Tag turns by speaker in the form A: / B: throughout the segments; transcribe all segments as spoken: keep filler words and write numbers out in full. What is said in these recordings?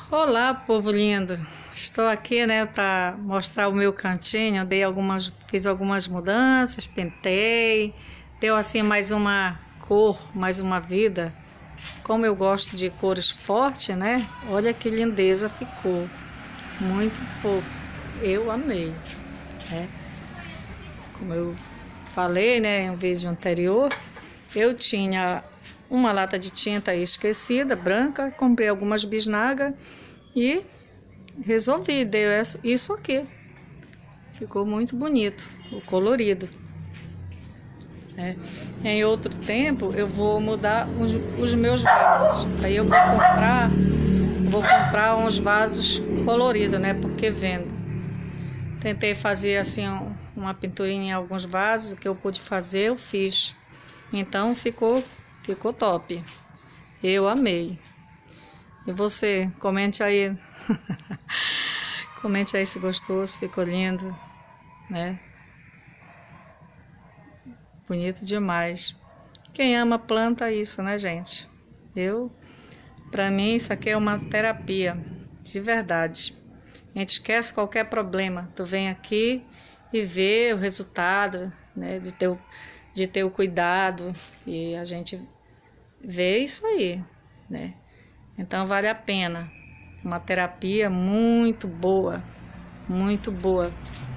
A: Olá, povo lindo. Estou aqui, né, para mostrar o meu cantinho. Dei algumas, fiz algumas mudanças, pintei, deu assim mais uma cor, mais uma vida. Como eu gosto de cores fortes, né? Olha que lindeza ficou. Muito fofo. Eu amei, né? Como eu falei, né, em um vídeo anterior, eu tinha uma lata de tinta aí esquecida, branca, comprei algumas bisnagas e resolvi, deu isso aqui. Ficou muito bonito, o colorido. É. Em outro tempo eu vou mudar os, os meus vasos. Aí eu vou comprar, vou comprar uns vasos coloridos, né? Porque vendo. Tentei fazer assim uma pinturinha em alguns vasos, o que eu pude fazer, eu fiz. Então ficou, ficou top. Eu amei. E você, comente aí. Comente aí se gostou, se ficou lindo, né? Bonito demais. Quem ama planta é isso, né, gente? Eu, pra mim, isso aqui é uma terapia, de verdade. A gente esquece qualquer problema. Tu vem aqui e vê o resultado, né, de ter o, de ter o cuidado. E a gente vê isso aí, né? Então vale a pena. Uma terapia muito boa, muito boa.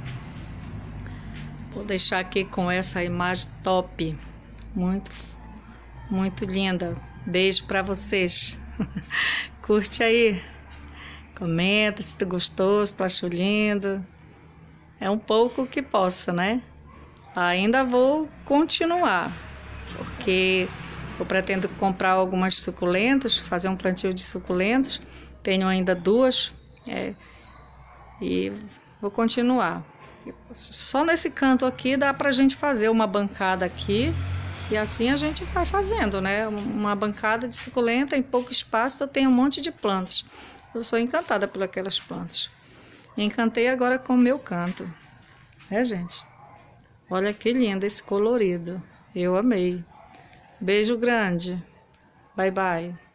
A: Vou deixar aqui com essa imagem top, muito, muito linda. Beijo para vocês. Curte aí, comenta se tu gostou, se tu achou lindo. É um pouco que possa, né? Ainda vou continuar, porque eu pretendo comprar algumas suculentas, fazer um plantio de suculentas. Tenho ainda duas, é, e vou continuar. Só nesse canto aqui dá pra gente fazer uma bancada aqui, e assim a gente vai fazendo, né? Uma bancada de suculenta em pouco espaço, eu tenho um monte de plantas. Eu sou encantada por aquelas plantas. Encantei agora com o meu canto, né, gente? Olha que lindo esse colorido. Eu amei. Beijo grande. Bye, bye.